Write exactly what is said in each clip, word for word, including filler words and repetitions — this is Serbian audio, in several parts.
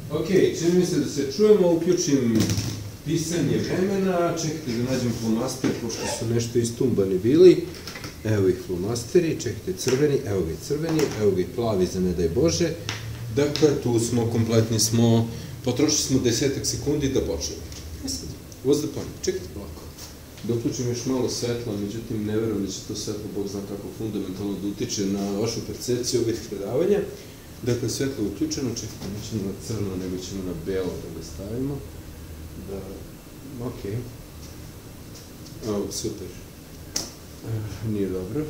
Ok, čini mi se da se čujemo, uključim pisanje vremena, čekajte da nađem flomaster, pošto su nešto istumbani bili. Evo ih flomasteri, čekajte crveni, evo ga i crveni, evo ga i plavi za ne daj Bože. Dakle, tu smo, kompletni smo, potrošili smo desetak sekundi da počnemo. E sad, what's the point? Čekajte polako. Da uključim još malo svetla, međutim ne verujem da će to svetlo, Bog zna kako fundamentalno da utiče na vašu percepciju ovih predavanja. Dakle, svetlo je uključeno, čekajte, nećemo na crno, nego ćemo na belo da ga stavimo. Da, okej. O, super. Nije dobro.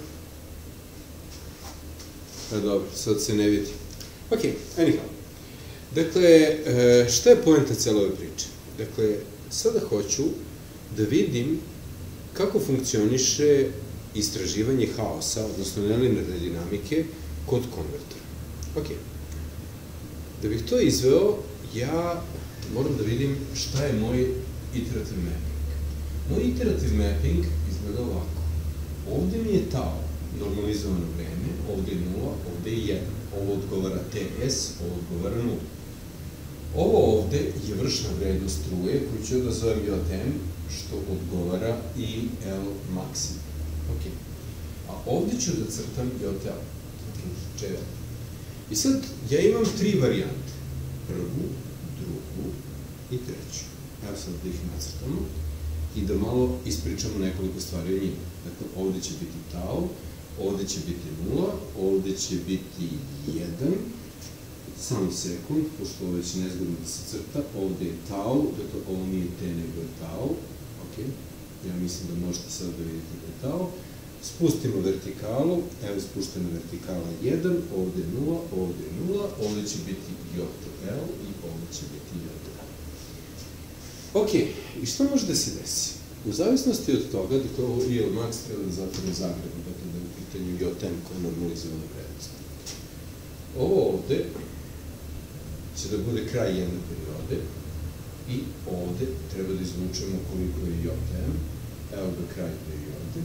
E, dobro, sad se ne vidi. Ok, anyhow. Dakle, šta je poenta cijela ove priče? Dakle, sada hoću da vidim kako funkcioniše istraživanje haosa, odnosno nelinearne dinamike, kod konvertora. Ok. Da bih to izveo, ja moram da vidim šta je moj iterative mapping. Moj iterative mapping izgleda ovako. Ovde mi je tau, normalizovano vreme, ovde je nula, ovde je jedan. Ovo odgovara T S, ovo odgovara nula. Ovo ovde je vršna vrednost struje, koju ću da zovem J M, što odgovara I L maksimum. Ok. A ovde ću da crtam J L. Ok, I sad, ja imam tri varijante. Prvu, drugu i treću. Evo sad da ih nacrtamo i da malo ispričamo nekoliko stvari o njima. Dakle, ovde će biti tau, ovde će biti nula, ovde će biti jedan, samo sekund, pošto ovo već nezgodno da se crta, ovde je tau, dakle, ovo nije T nego je tau, ok, ja mislim da možete sad da vidite da je tau, spustimo vertikalu, evo spuštena vertikala jedan, ovde je nula, ovde je nula, ovde će biti J L i ovde će biti J L. Ok, i što može da se desi? U zavisnosti od toga, dakle, ovo I L max treba da zatvorimo zagrebu, dakle, da je u pitanju J M koja je normalizovana vrednost. Ovo ovde će da bude kraj jedne periode i ovde treba da izvučemo koliko je J M, evo ga kraj periode,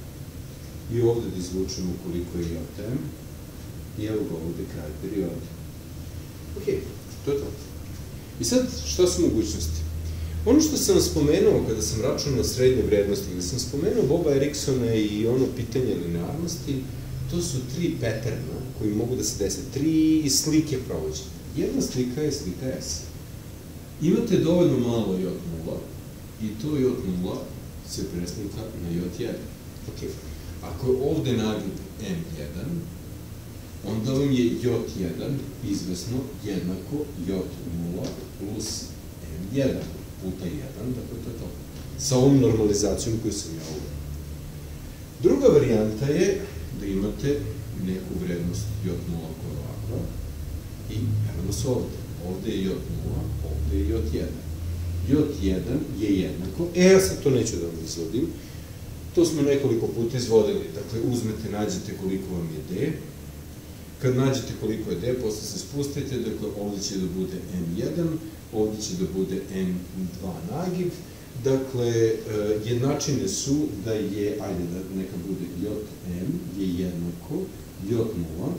i ovde da izvučemo koliko je J M, i evo ga ovde kraj periode. Ok, to je to. I sad, šta su mogućnosti? Ono što sam spomenuo kada sam računao srednje vrednosti, kada sam spomenuo Boba Eriksona i ono pitanje linearnosti, to su tri patterna koji mogu da se dese, tri slike provođenja. Jedna slika je slika S. Imate dovoljno malo J nula i to J nula se preslika na J jedan. Ok. Ako je ovde nagib M jedan, onda vam je J jedan izvesno jednako J nula plus M jedan. Puta jedan, dakle to je to. Sa ovom normalizacijom koju sam ja uveo. Druga varijanta je da imate neku vrednost J nula koja je ovakva i evo nas ovde. Ovde je J nula, ovde je J jedan. J jedan je jednako, e ja sad to neću da vam izvodim, to smo nekoliko puta izvodili, dakle uzmete, nađete koliko vam je D, kad nađete koliko je D, posle se spustite, dakle ovde će da bude M jedan, ovde će da bude M dva nagib, dakle, jednačine su da je, ajde da neka bude J M je jednako J nula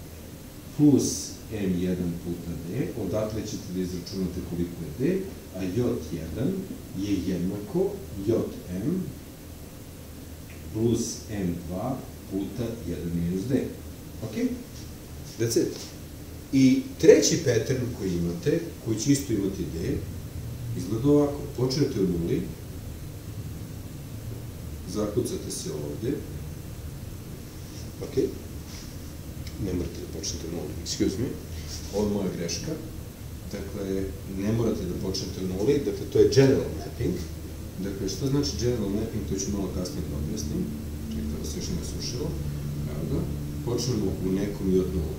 plus M jedan puta D, odatle ćete da izračunate koliko je D, a J jedan je jednako J M plus M dva puta jedan minus D. Ok? That's it. I treći pattern koji imate, koji će isto imati D, izgleda ovako. Počnete u nuli, zakucate se ovde, ok, ne morate da počnete u nuli, excuse me, ovo je moja greška, dakle, ne morate da počnete u nuli, dakle, to je general mapping, dakle, što znači general mapping, to ću malo kasnije da objasnim, čekaj da vas još ne sušilo, evo ga, počnemo u nekom i od nula.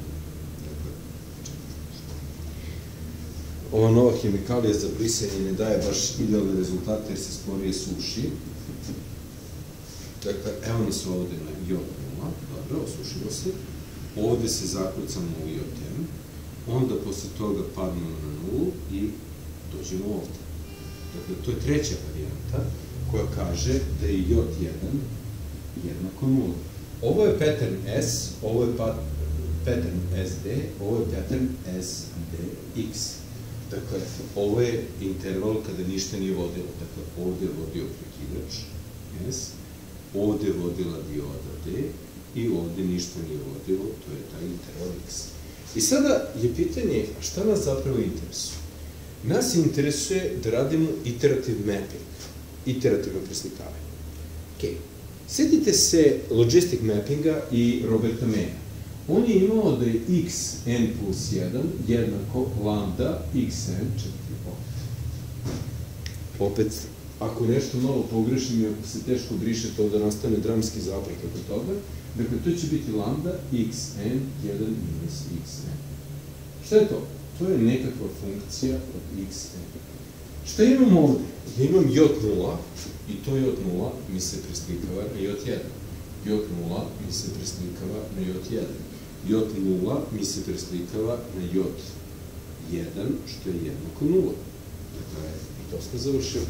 Ova nova hemikalija za brisanje ne daje baš idealne rezultate jer se sporije suši. Dakle, evo nas ovde na J nula, dobro, osušimo se. Ovde se zakucamo u J M, onda posle toga padnemo na nulu i dođemo ovde. Dakle, to je treća varijanta koja kaže da je J jedan jednako nula. Ovo je pattern S, ovo je pattern S D, ovo je pattern S D X. Dakle, ovo je interval kada ništa nije vodilo. Dakle, ovde je vodio prekidač, S, ovde je vodila dioda D i ovde ništa nije vodilo, to je taj interval X. I sada je pitanje, šta nas zapravo interesuje? Nas interesuje da radimo iterative mapping, iterativno preslikavanje. Ok, sjetite se logistic mappinga i Roberta Maya. On je imao da je xn plus jedan jednako lambda xn četiri opet. Opet, ako nešto malo pogrešim i ako se teško briše to da nastane dramski zaplet oko toga, dakle, to će biti lambda xn jedan minus xn. Šta je to? To je nekakva funkcija od xn. Šta imam ovde? Ja imam j od nula i to j od nula mi se preslikava na j od jedan. j od nula mi se preslikava na j od jedan. j od nula mi se preslikava na j od jedan, što je jednako nula. Dakle, i to smo završili.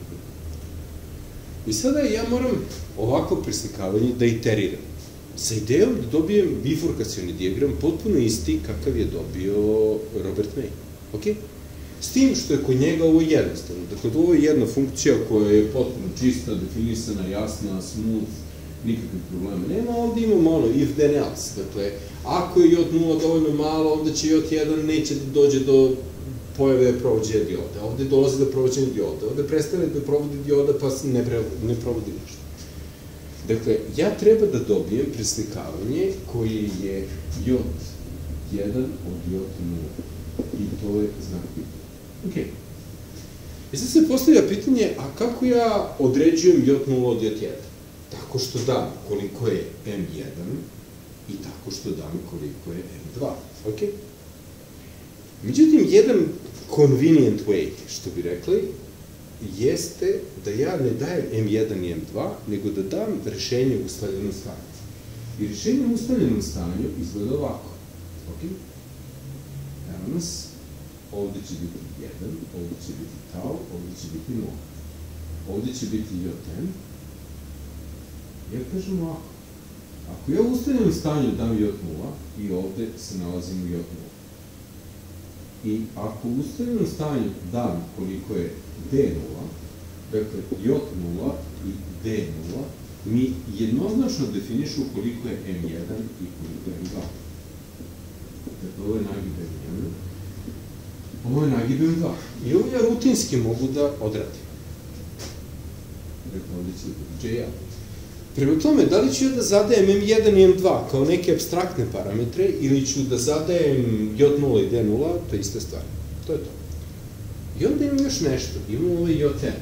I sada ja moram ovako preslikavanje da iteriram. Sa idejom da dobijem bifurkacioni dijagram potpuno isti kakav je dobio Robert May. Ok? S tim što je kod njega ovo jednostavno. Dakle, ovo je jedna funkcija koja je potpuno čista, definisana, jasna, smooth, nikakvih problema nema. Ovde imamo ono, if then else. Dakle, ako je j od nula dovoljno malo, onda će j od jedan neće da dođe do pojave provođenja dioda. Ovde dolazi do provođenja dioda. Ovde prestane da provodi dioda, pa se ne provodi ništa. Dakle, ja treba da dobijem preslikavanje koje je j od jedan od j od nula. I to je znak pitanja. Ok. I sad se postavlja pitanje, a kako ja određujem j od nula od j od jedan? Tako što dam koliko je em jedan i tako što dam koliko je em dva. Ok? Međutim, jedan convenient way, što bi rekli, jeste da ja ne dajem em jedan i em dva, nego da dam rešenje u ustaljenom stanju. I rešenje u ustaljenom stanju izgleda ovako. Ok? Evo nas, ovde će biti jedan, ovde će biti tau, ovde će biti nula. Ovde će biti j od n. Ja kažem ovako. Ako ja u ustaljenom stanju dam j od nula, i ovde se nalazim u j od nula. I ako u ustaljenom stanju dam koliko je d nula, dakle, j od nula i d nula, mi jednoznačno definišu koliko je em jedan i koliko je em dva. Dakle, ovo je nagib em jedan, ovo je nagib em dva. I ovo ja rutinski mogu da odradim. Dakle, ovde će biti džeja. Prema tome, da li ću ja da zadajem em jedan i em dva kao neke abstraktne parametre ili ću da zadajem j od nula i d nula, to je ista stvar. To je to. I onda imam još nešto, imam ovaj j od n.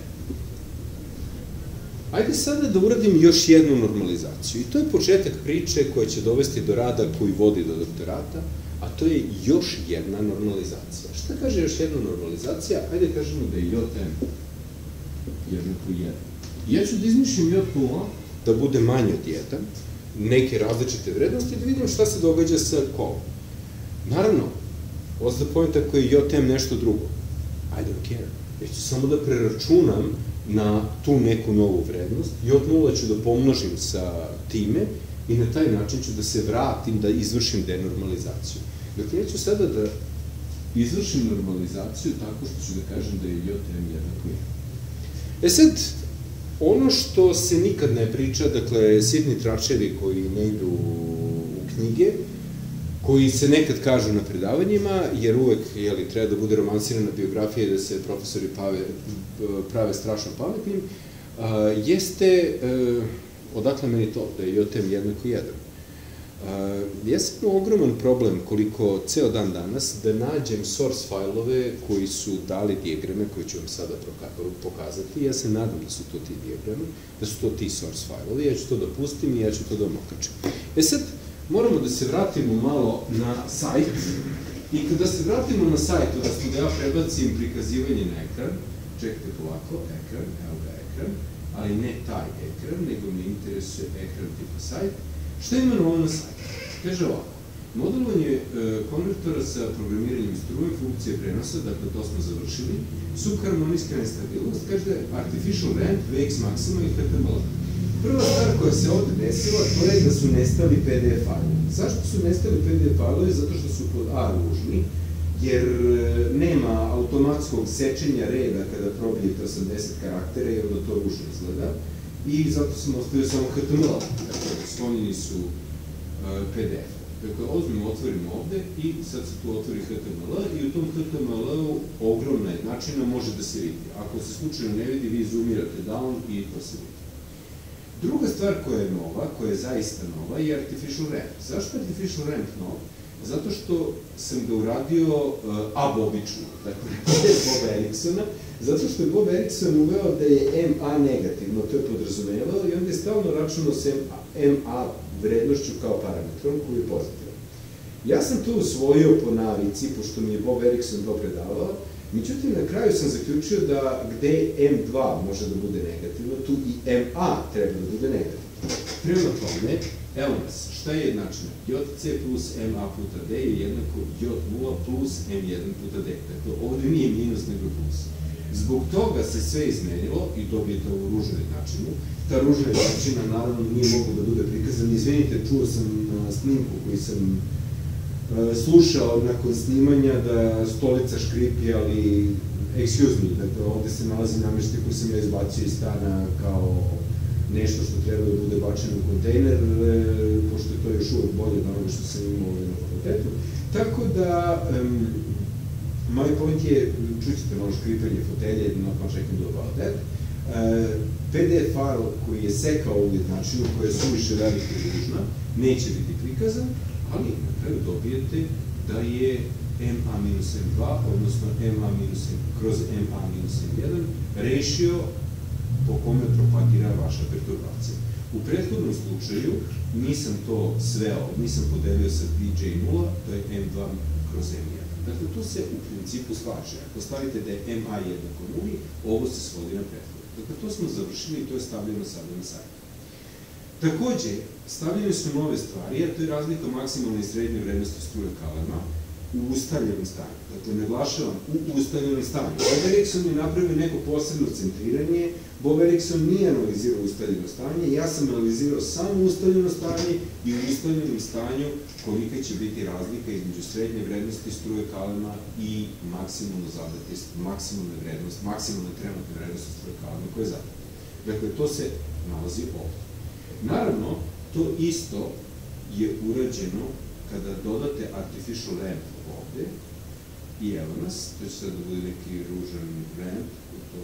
Ajde sada da uradim još jednu normalizaciju. I to je početak priče koja će dovesti do rada koji vodi do doktorata, a to je još jedna normalizacija. Šta kaže još jedna normalizacija? Ajde kažemo da je j od n jednako jedan. Ja ću da izmišljam j od nula da bude manje od jedan, neke različite vrednosti, da vidim šta se događa sa kolom. Naravno, what's the point ako je j od n nešto drugo? I don't care. Ja ću samo da preračunam na tu neku novu vrednost, j od nula ću da pomnožim sa time i na taj način ću da se vratim, da izvršim denormalizaciju. Dakle, ja ću sada da izvršim normalizaciju tako što ću da kažem da je j od n jednako jedan. E sad, ono što se nikad ne priča, dakle, sitni tračevi koji ne idu u knjige, koji se nekad kažu na predavanjima, jer uvek, jeli, treba da bude romansirana biografija i da se profesori prave strašno pametnim, jeste, odakle meni to, da je j od n jednako jedan. Jeste imao ogroman problem koliko ceo dan danas da nađem source fajlove koji su dali dijagrame koje ću vam sada pokazati. Ja se nadam da su to ti dijagrami, da su to ti source fajlovi, ja ću to da pustim i ja ću to da vam okačem. E sad, moramo da se vratimo malo na sajt i kada se vratimo na sajt, odnosno da ja prebacim prikazivanje na ekran, čekajte polako, ekran, evo ga ekran, ali ne taj ekran, nego me interesuje ekran tipa sajt. Šta ima na ovom sajtu? Kaže ovako, modelovanje konvertora sa programiranjem struje, funkcije prenosa, dakle to smo završili, subharmonijska nestabilnost, kaže artificial ramp, V X maxima i H T M L. Prva stvar koja se ovde desila, to je da su nestali P D F fajlovi. Zašto su nestali P D F fajlovi? Zato što su pod A ružni, jer nema automatskog sečenja reda kada probijete osamdeset karaktera i onda to ružno izgleda. I zato sam ostavio samo H T M L, dakle, sklonjeni su P D F. Dakle, ozbiljno otvorimo ovde i sad se tu otvori H T M L i u tom H T M L-u ogromna načina može da se vidi. Ako se slučajno ne vidi, vi zoomirate down i to se vidi. Druga stvar koja je nova, koja je zaista nova, je Artificial Ramp. Zašto je Artificial Ramp nov? Zato što sam ga uradio abobično, dakle, ne Boba Eriksona, zato što je Bob Erikson uveo da je M A negativno, to je podrazumevao i onda je stavno računao s M A vrednošću kao parametrom koji je pozitivan. Ja sam to usvojio po navici, pošto mi je Bob Erikson to predavao, međutim, na kraju sam zaključio da gde M dva može da bude negativno, tu i M A treba da bude negativno. Prema tome, evo nas, šta je jednačina? J C plus M A puta D je jednako J nula plus M jedan puta D. Dakle, ovde nije minus, nego plus. Zbog toga se sve izmenilo i dobijete ovu ružnu jednačinu. Ta ružna jednačina, naravno, nije mogla da bude prikazana. Izvinite, čuo sam na snimku koji sam slušao nakon snimanja da stolica škripi, ali excuse me, dakle, ovde se nalazi nameštaj koji sam ja izbacio iz stana kao nešto što treba da bude bačeno u kontejner, pošto je to još uvek bolje od onoga što sam imao ovdje na fakultetu. Tako da, moj point je, čućete malo škripanje fotelje, not much I can do about that, P D F file koji je sekao ovu jednačinu, koja je suviše velika i ružna, neće biti prikazan, ali na kraju dobijete da je M A minus M dva, odnosno M A minus kroz M A minus M jedan, rešio po kome propagira vaša perturbacija. U prethodnom slučaju nisam to sveo, nisam podelio sa D J nula, to je M dva kroz M jedan. Dakle, to se u principu slaže. Ako stavite da je M A jednako nuli, ovo se svodi na prethodno. Dakle, to smo završili i to je stavljeno sada na sajtu. Takođe, stavljene su nove stvari, a to je razlika maksimalne i srednje vrednosti struje Kalema u ustaljenom stanju. Dakle, naglašavam, u ustaljenom stanju. Bob Erikson je napravio neko posebno centriranje, Bob Erikson nije analizirao ustaljeno stanje, ja sam analizirao samo ustaljeno stanje i u ustaljenom stanju kolika će biti razlika između srednje vrednosti struje Kalema i maksimalno zadate, maksimalne vrednosti, maksimalne trenutne vrednosti struje Kalema koje je zadate. Dakle, to se nalazi ovde. Naravno, to isto je urađeno kada dodate Artificial Ramp ovde i evo nas, to će sad da bude neki ružan ramp, to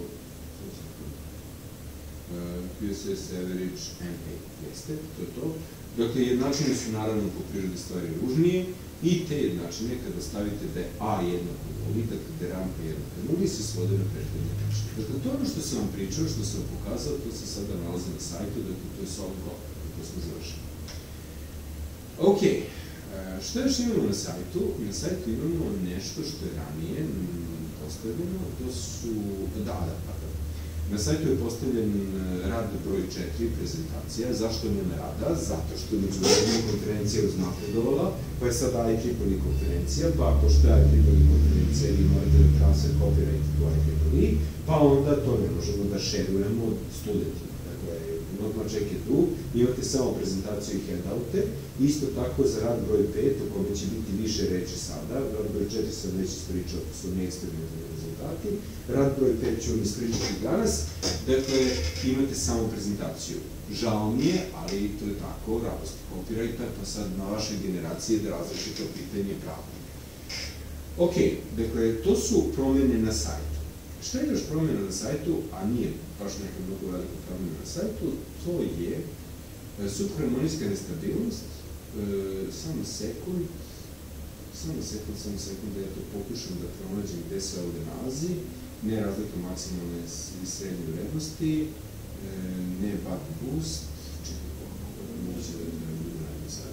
P S S Average M A, jeste, to je to. Dakle, jednačine su naravno po prirodi stvari ružnije i te jednačine kada stavite da je A jednako nuli, dakle da je rampa jednako nuli, se svode na prethodne jednačine. Dakle, to je ono što sam vam pričao, što sam vam pokazao, to se sada nalazi na sajtu, dakle, to je solid gotovo, to smo završili. Ok, što još imamo na sajtu? Na sajtu imamo nešto što je ranije postavljeno, to su, da, da, pa da. Na sajtu je postavljen rad broj četiri, prezentacija. Zašto nema rada? Zato što je međunarodna konferencija uznapredovala, pa je sad I triple E konferencija, pa pošto je I triple E konferencija vi morate da transfer copyright to I triple E, pa onda to ne možemo da šerujemo studentima. Dakle, not much I can do, imate samo prezentaciju i handoute, isto tako za rad broj pet, o kome će biti više reči sada, rad broj četiri sam već ispričao, to su neeksperimentalni rezultati, rad broj pet ću vam ispričati danas, dakle, imate samo prezentaciju. Žao mi je, ali to je tako, radost copyrighta, pa sad na vašoj generaciji da različite pitanje pravo. Ok, dakle, to su promjene na sajtu. Šta je još promjena na sajtu, a nije baš neka mnogo velika promjena na sajtu, to je subharmonijska nestabilnost, samo sekund, samo sekund, samo sekund, da ja to pokušam da pronađem gde se ovde nalazi, ne razlika maksimalne i srednje vrednosti, ne buck boost, čekaj koliko, moće da ne budu raditi sad.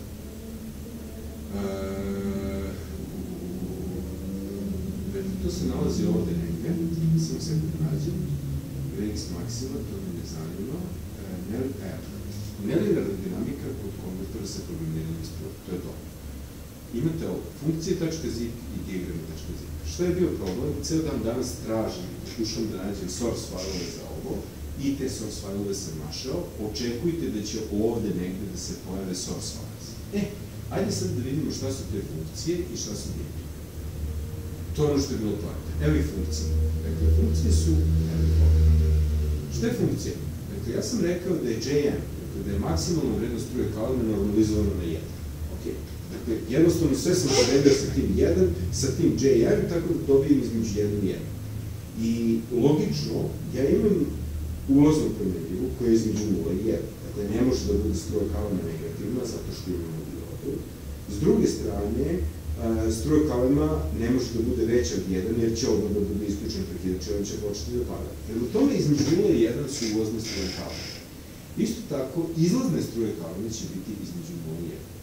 To se nalazi ovde negde, samo sekund nađem, Rex Maxima, to mi ne zanima, nelinearna dinamika kod konvertora sa programiranjem ispod, to je to. Imate ovo, funkcije.zip i diagrame.zip. Šta je bio problem? Ceo dan danas tražim, pokušam da nađem source file za ovo i te source file sam našao, očekujte da će ovde negde da se pojave source files. E, ajde sad da vidimo šta su te funkcije i šta su diagrame. To je ono što je bilo poenta. Evo i funkcije. Dakle, funkcije su, evo i pogleda. Šta je funkcija? Dakle, ja sam rekao da je J M, dakle, da je maksimalna vrednost struje Kalema normalizovana na jedan. Ok. Dakle, jednostavno sve sam poredio sa tim jedan, sa tim J M, tako da dobijem između jedan i jedan. I logično, ja imam ulaznu promenljivu koja je između nula i jedan. Dakle, ne može da bude struja Kalema negativna, zato što imamo diodu. S druge strane, struja Kalema ne može da bude veća od jedan, jer će odmah da bude isključen prekidač, on će početi da pada. Prema tome, između nula i jedan su ulazne struje Kalema. Isto tako, izlazne struje Kalema će biti između nula i jedan.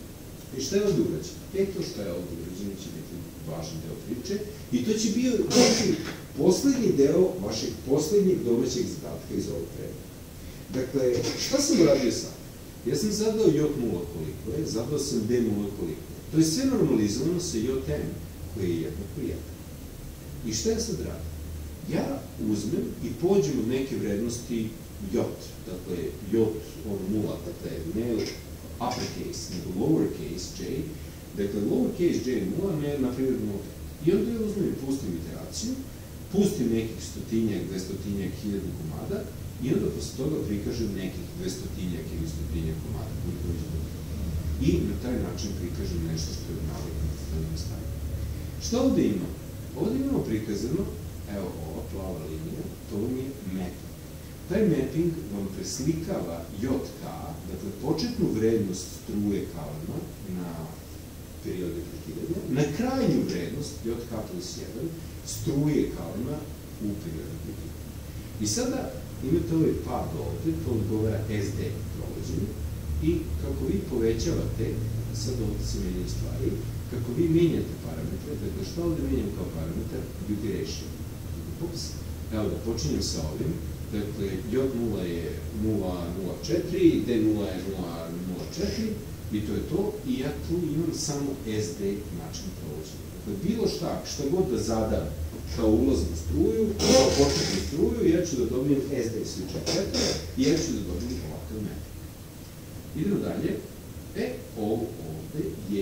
I šta je ovdje urađeno? E, to što je ovdje urađeno će biti važan deo priče i to će biti poslednji deo vašeg poslednjeg domaćeg zadatka iz ovog predmeta. Dakle, šta sam uradio sad? Ja sam zadao J nula koliko je, zadao sam D nula koliko je. To je sve normalizovano sa J M, koji je jednako jedan. I šta ja sad radim? Ja uzmem i pođem od neke vrednosti J, dakle, J nula, dakle, ne uppercase, nego lowercase J, dakle, lowercase J nula, ne, na primjer, nula. I onda ja uzmem i pustim iteraciju, pustim nekih stotinjak, dvestotinjak, hiljadu komada i onda posle toga prikažem nekih dvestotinjak ili stotinjak komada, koliko već bude. I na taj način prikažem nešto što je naviknuto stanje. Šta ovde imamo? Ovde imamo prikazano, evo, ova plava linija, to vam je mapping. Taj mapping vam preslikava J K, dakle, početnu vrednost struje Kalema na periode prekidanja, na krajnju vrednost J K plus jedan struje Kalema u periode prekidanja. I sada imate ovaj pad ovde, to odgovara S D provođenju, i kako vi povećavate, sad ovde se menjaju stvari, kako vi menjate parametre, dakle, šta ovde menjam kao parametar? Duty ratio. Ups, evo da počinjem sa ovim, dakle, J nula je nula nula četiri, D nula je nula nula četiri, i to je to, i ja tu imam samo S D način provođenja. Dakle, bilo šta, šta god da zadam kao ulaznu struju, kao početnu struju, ja ću da dobijem S D switch četiri i ja ću da dobijem ovakav mapping. Idemo dalje. E, ovo ovde je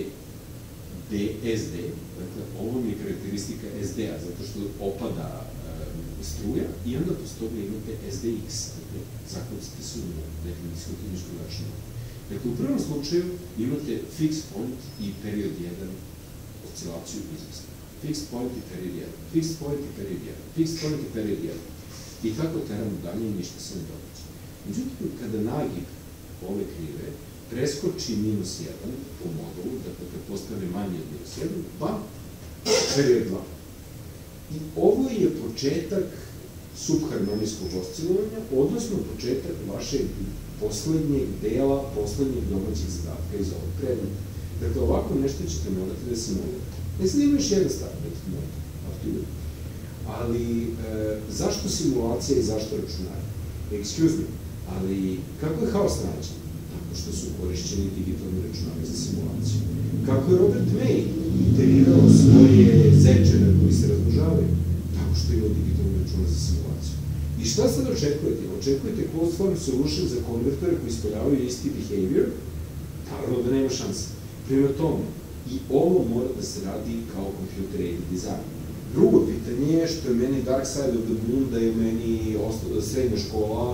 D S D, dakle, ovo mi je karakteristika S D-a, zato što opada struja i onda posle toga imate S D X, dakle, zakucite se u nula, dakle, niskotiničku računu. Dakle, u prvom slučaju imate fixed point i period jedan oscilaciju izvesta. Fixed point i period jedan, fixed point i period jedan, fixed point i period jedan. I tako teramo dalje i ništa se ne događa. Međutim, kada nagib ove krive preskoči minus jedan po modulu, dakle, kad postane manje od minus jedan, bam, period dva. I ovo je početak subharmonijskog oscilovanja, odnosno početak vašeg poslednjeg dela, poslednjeg domaćeg zadatka iz ovog predmeta. Dakle, ovako nešto ćete morati da simulirate. Ne sad ima još jedan stav, nećete morati, aktivno. Ali, zašto simulacija i zašto računanje? Excuse me, ali kako je haos nađen? Tako što su korišćeni digitalni računari za simulaciju. Kako je Robert May iterirao svoje zečeve koji se razmnožavaju? Tako što ima digitalni računar za simulaciju. I šta sad očekujete? Očekujete closed form solution za konvertore koji ispunjavaju isti behavior? Naravno da nema šanse. Prema tome, i ovo mora da se radi kao computer aided design. Drugo pitanje je što je meni Dark Side of the Moon da je meni srednja škola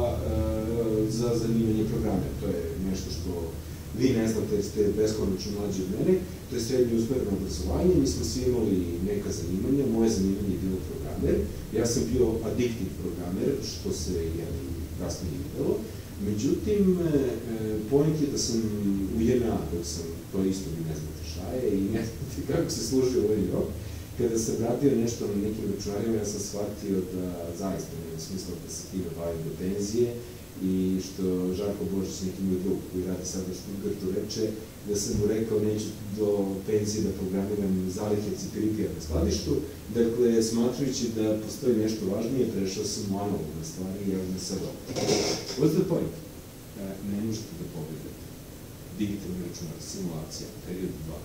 za zanimanje programe. To je nešto što vi ne znate jer ste beskonačno mlađi od mene. To je srednje usmereno obrazovanje. Mi smo svi imali neka zanimanja. Moje zanimanje je bilo programer. Ja sam bio addictive programer, što se kasnije videlo. Međutim, point je da sam u J N A, dok sam, to isto vi ne znate šta je i ne znate kako se služi ovaj rok, kada sam radio nešto na nekim računarima, ja sam shvatio da zaista nema smisla da se time bavim do penzije i što Žarko Božić, neki moj drug koji radi sad u Stuttgartu, reče da sam mu rekao neću do penzije da programiram zalihe cipiripija na skladištu. Dakle, smatrajući da postoji nešto važnije, prešao sam u analogne stvari i evo me sad opet. What's the point? Ne možete da pobedite. Digitalni računar, simulacija, period dva.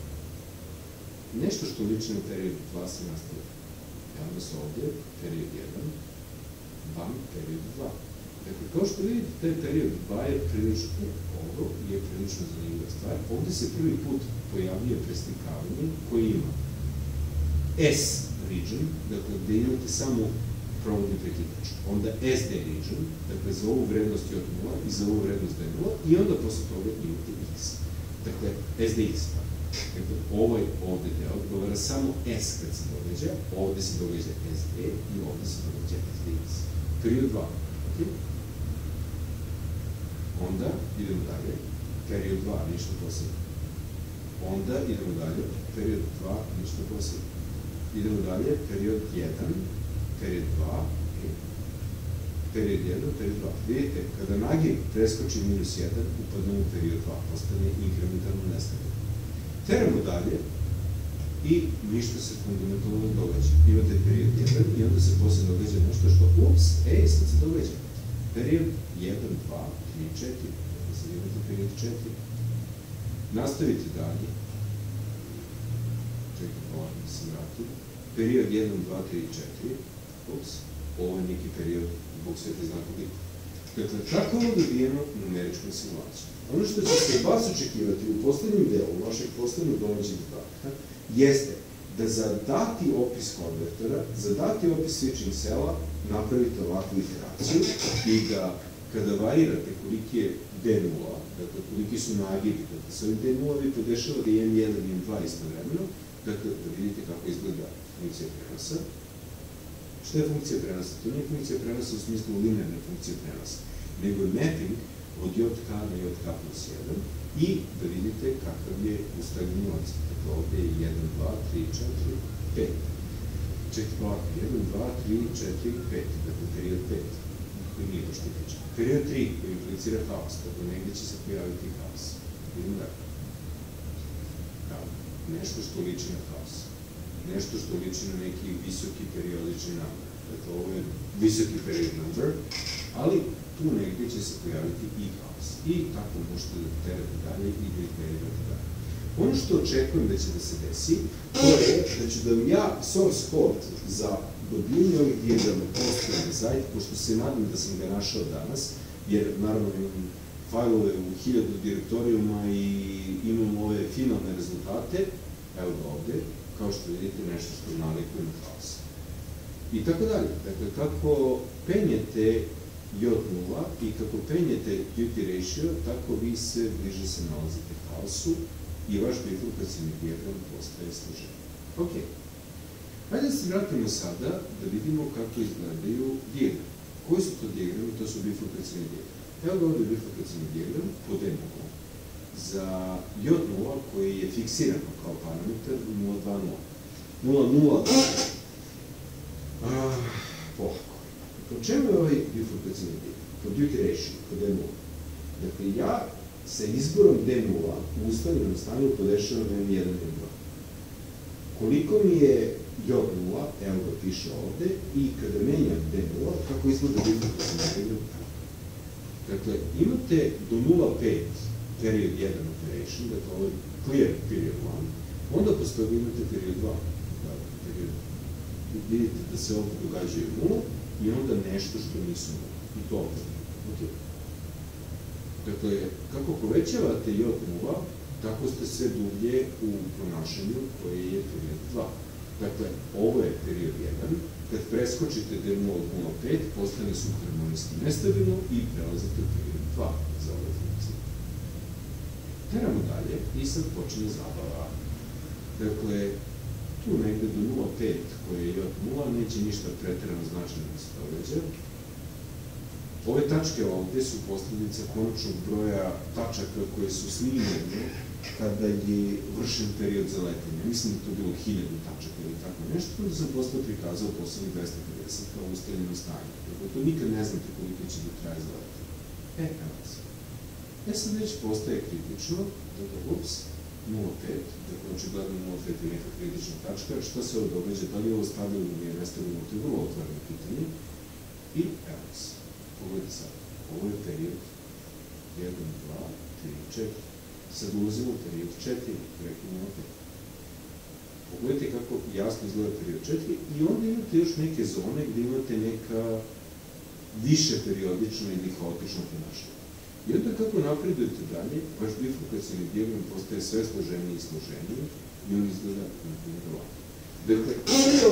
Nešto što liči na period dva se nastavlja. Evo nas ovdje, period jedan, bam, period dva. Dakle, kao što vidite, taj period dva je prilično, ovo je prilično zanimljiva stvar. Ovde se prvi put pojavljuje preslikavanje koji ima S region, dakle, gde imate samo provodni prekitač. Onda S D region, dakle, za ovu vrednost J nula i za ovu vrednost D nula, i onda posle toga imate X. Dakle, S D X. Dakle, ovaj ovde deo odgovara samo S kad se događa, ovde se događa S D i ovde se događa S D X. Period dva. Onda idemo dalje. Period dva, ništa posebno. Onda idemo dalje. Period dva, ništa posebno. Idemo dalje. Period jedan, period dva, period jedan, period dva. Vidite, kada nagib preskoči minus jedan, upadamo u period dva, postane inkrementalno nestabilno. Teramo dalje i ništa se fundamentalno ne događa. Imate period jedan i onda se posle događa nešto što, ups, ej, sad se događa. Period jedan, dva, tri, četiri. Sad imate period četiri. Nastavite dalje. Čekaj, ovako da se vratim. Period jedan, dva, tri, četiri. Ups, ovo je neki period zbog svetli znaka bita. Dakle, tako ovo dobijemo numeričkom simulacijom. Ono što će se vas očekivati u poslednjem delu vašeg poslednjeg domaćeg zadatka jeste da za dati opis konvertora, za dati opis switching cella napravite ovakvu iteraciju i da kada varirate koliki je D nula, dakle koliki su nagibi, dakle sa ovim D nula vi podešavate i M jedan i M dva istovremeno, dakle da vidite kako izgleda funkcija prenosa. Šta je funkcija prenosa? To nije funkcija prenosa u smislu linearne funkcije prenosa, nego je mapping od J K na J K plus jedan i da vidite kakav je ustavljeni ocet. Dakle, ovde je jedan, dva, tri, četiri, pet. Čekaj, ovako, jedan, dva, tri, četiri, pet. Dakle, period pet, koji nije baš tipičan. Period tri, koji implicira haos, dakle, negde će se pojaviti haos. Idemo da. Nešto što liči na haos. Nešto što liči na neki visoki periodični number. Dakle, ovo je visoki period number, ali tu negde će se pojaviti i haos. I tako možete da terate dalje i da ih derivate dalje. Ono što očekujem da će da se desi, to je da ću da vam ja source code za dobijanje ovih dijagrama postavim na sajt, pošto se nadam da sam ga našao danas, jer naravno imam fajlove u hiljadu direktorijuma i imam ove finalne rezultate, evo ga ovde, kao što vidite nešto što nalikuje na haos. I tako dalje. Dakle, kako penjete J nula i kako penjete duty ratio, tako vi se bliže se nalazite haosu i vaš bifurkacijni dijagram postaje složen. Ok. Hajde da se vratimo sada da vidimo kako izgledaju dijagrami. Koji su to dijagrami? To su bifurkacijni dijagrami. Evo ga ovde bifurkacijni dijagram po D nula. Za J nula koji je fiksirano kao parametar nula dva nula. nula nula polako. Po čemu je ovaj bifurkacijni dijagram? Po duty ratio, po D nula. Dakle, ja sa izborom D nula u ustavljenom stanju podešavam M jedan i M dva. Koliko mi je J nula, evo ga piše ovde, i kada menjam D nula, kako izgleda bifurkacijni dijagram? Dakle, imate do nula zarez pet period jedan operation, dakle ovo je clear period jedan, onda postoji imate period dva. Vidite da se ovde događaju nula i onda nešto što nisu nula. I to ovde. Dakle, kako povećavate J nula, tako ste sve dublje u ponašanju koje je period dva. Dakle, ovo je period jedan, kad preskočite D nula od nula zarez pet, postane subharmonijski nestabilno i prelazite u period dva za ove funkcije. Teramo dalje i sad počne zabava. Dakle, tu negde do nula zarez pet koje je J nula neće ništa preterano značajno da se događa. Ove tačke ovde su posledica konačnog broja tačaka koje su snimljene kada je vršen period za letenje. Mislim da to bilo hiljadu tačaka ili tako nešto, onda sam posle prikazao poslednjih dvesta pedeset kao ustaljeno stanje. Dakle, to nikad ne znate koliko će da traje za letenje. E, evo se. E sad već postaje kritično, dakle, ups, nula zarez pet, dakle, očigledno nula zarez pet je neka kritična tačka, šta se ovo događa, da li je ovo stabilno ili je nestabilno, to je vrlo otvoreno pitanje. I evo se. Pogledajte sad, ovo je period jedan, dva, tri, četiri. Sad ulazimo u period četiri, preko nula zarez pet. Pogledajte kako jasno izgleda period četiri i onda imate još neke zone gde imate neka više periodična ili haotična ponašanja. I onda kako napredujete dalje, vaš bifurkacijni dijagram postaje sve složeniji i složeniji i on izgleda na primjer ovako. Dakle, ovo je ovde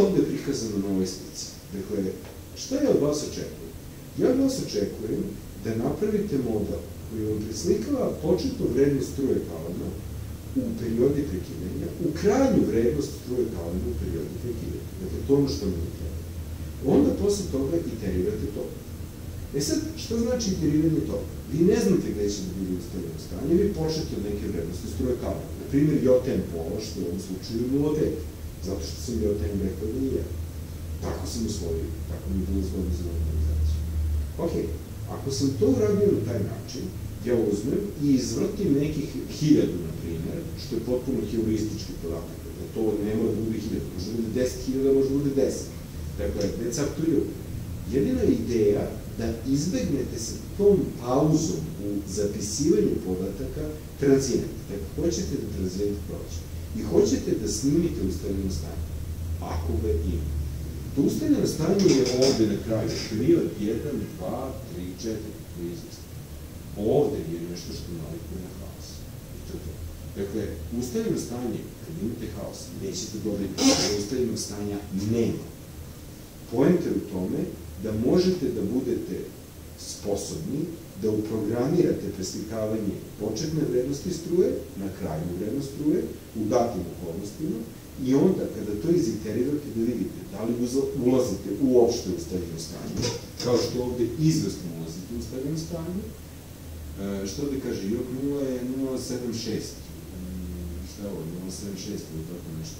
prikazano na ovoj slici. Dakle, šta ja od vas očekujem? Ja od vas očekujem da napravite model koji vam preslikava početnu vrednost struje kalena u periodi prekidanja, u krajnju vrednost struje kalena u periodi prekidanja. Dakle, to ono što mi treba. Onda posle toga iterirate to. E sad, šta znači iteriranje toga? Vi ne znate gde će da bude ustaljeno stanje, vi počnete od neke vrednosti struje kalena. Naprimjer, J M pola, što u ovom slučaju je nula pet, zato što sam J M rekao da nije. Tako sam usvojio, tako mi je bilo zgodno za normalizaciju. Ok, ako sam to uradio na taj način, ja uzmem i izvrtim nekih hiljadu, na primjer, što je potpuno heuristički podatak, da to ne mora da bude hiljadu, može da bude deset hiljada, može da bude deset. Dakle, that's up to you. Jedina ideja da izbegnete sa tom pauzom u zapisivanju podataka tranzijent. Dakle, hoćete da tranzijent prođe. I hoćete da snimite ustaljeno stanje. Ako ga ima. To ustaljeno stanje je ovde na kraju. Period jedan, dva, tri, četiri, to je izvesti. Ovde je nešto što nalikuje na haos. I to je to. Dakle, ustaljeno stanje, kad imate haos, nećete dobiti, da ustaljeno stanja nema. Poenta je u tome da možete da budete sposobni da uprogramirate preslikavanje početne vrednosti struje na krajnju vrednost struje u datim okolnostima i onda kada to iziterirate da vidite da li ulazite uopšte u ustaljeno stanje, kao što ovde izvesno ulazite u ustaljeno stanje, što ovde kaže, J nula je nula sedam šest, šta je ovo, nula sedam šest ili tako nešto,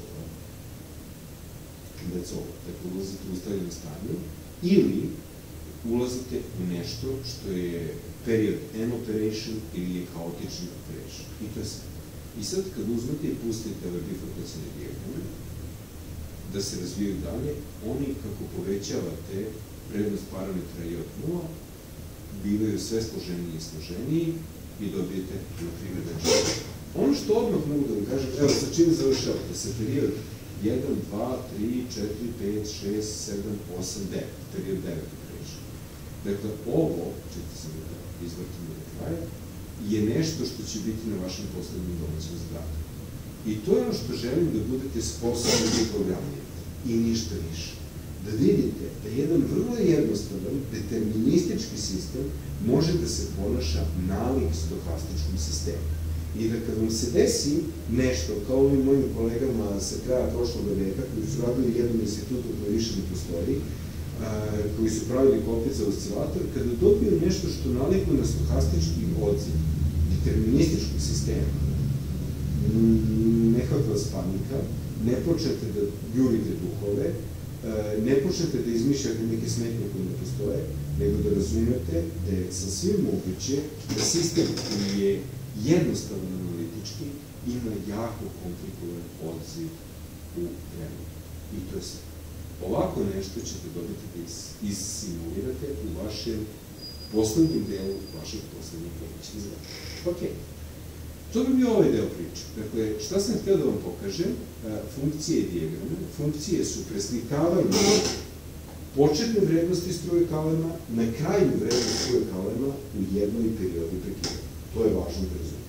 that's all, dakle ulazite u ustaljeno stanje, ili ulazite u nešto što je period N operation ili je haotični operation. I to je sve. I sad kad uzmete i pustite ove bifurkacione dijagrame da se razvijaju dalje, oni kako povećavate vrednost parametra J nula, bivaju sve složeniji i složeniji i dobijete, na primjer, nešto. Ono što odmah mogu da vam kažem, evo, sa čim završavate se period jedan, dva, tri, četiri, pet, šest, sedam, osam, devet, period devet operation. Dakle, ovo, čete se da izvrtimo do kraja, je nešto što će biti na vašem poslednjem domaćem zadatku. I to je ono što želim da budete sposobni da programirate. I ništa više. Da vidite da jedan vrlo jednostavan, deterministički sistem može da se ponaša nalik stohastičkom sistemu. I da kad vam se desi nešto, kao ovim mojim kolegama sa kraja prošlog veka, koji su radili u jednom institutu koji više ne postoji, koji su pravili kopije za oscilator, kada dobiju nešto što nalikuje na stohastički odziv determinističkog sistema, nekakva vas panika, ne počnete da jurite duhove, ne počnete da izmišljate neke smetnje koje ne postoje, nego da razumete da je sasvim moguće da sistem koji je jednostavno analitički ima jako komplikovan odziv u vremenu. I to je sve. Ovako nešto ćete dobiti da issimulirate u vašem poslednjem delu vašeg poslednjeg pomećeg zadatka. Ok. To bi bio ovaj deo priče. Dakle, šta sam htio da vam pokažem? Funkcije i dijagrame. Funkcije su preslikavanje početne vrednosti struje kalena na krajnju vrednost struje kalena u jednoj periodi prekidanja. To je važno da razumete.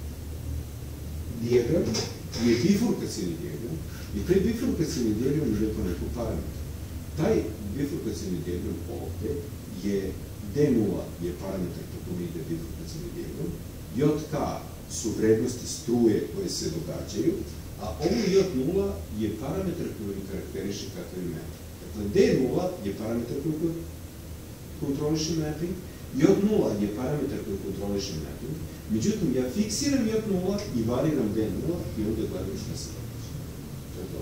Dijagram je bifurkacijni dijagram i taj bifurkacijni dijagram je po neku parametru. Taj bifurkacijni dijagram ovde je D nula je parametar po kome ide bifurkacijni dijagram, J K su vrednosti struje koje se događaju, a ovo J nula je parametar koji karakteriše kakav je mapping. Dakle, D nula je parametar koji kontroliše mapping, J nula je parametar koji kontroliše mapping, međutim, ja fiksiram J nula i variram D nula i onda gledam šta se događa. To je to.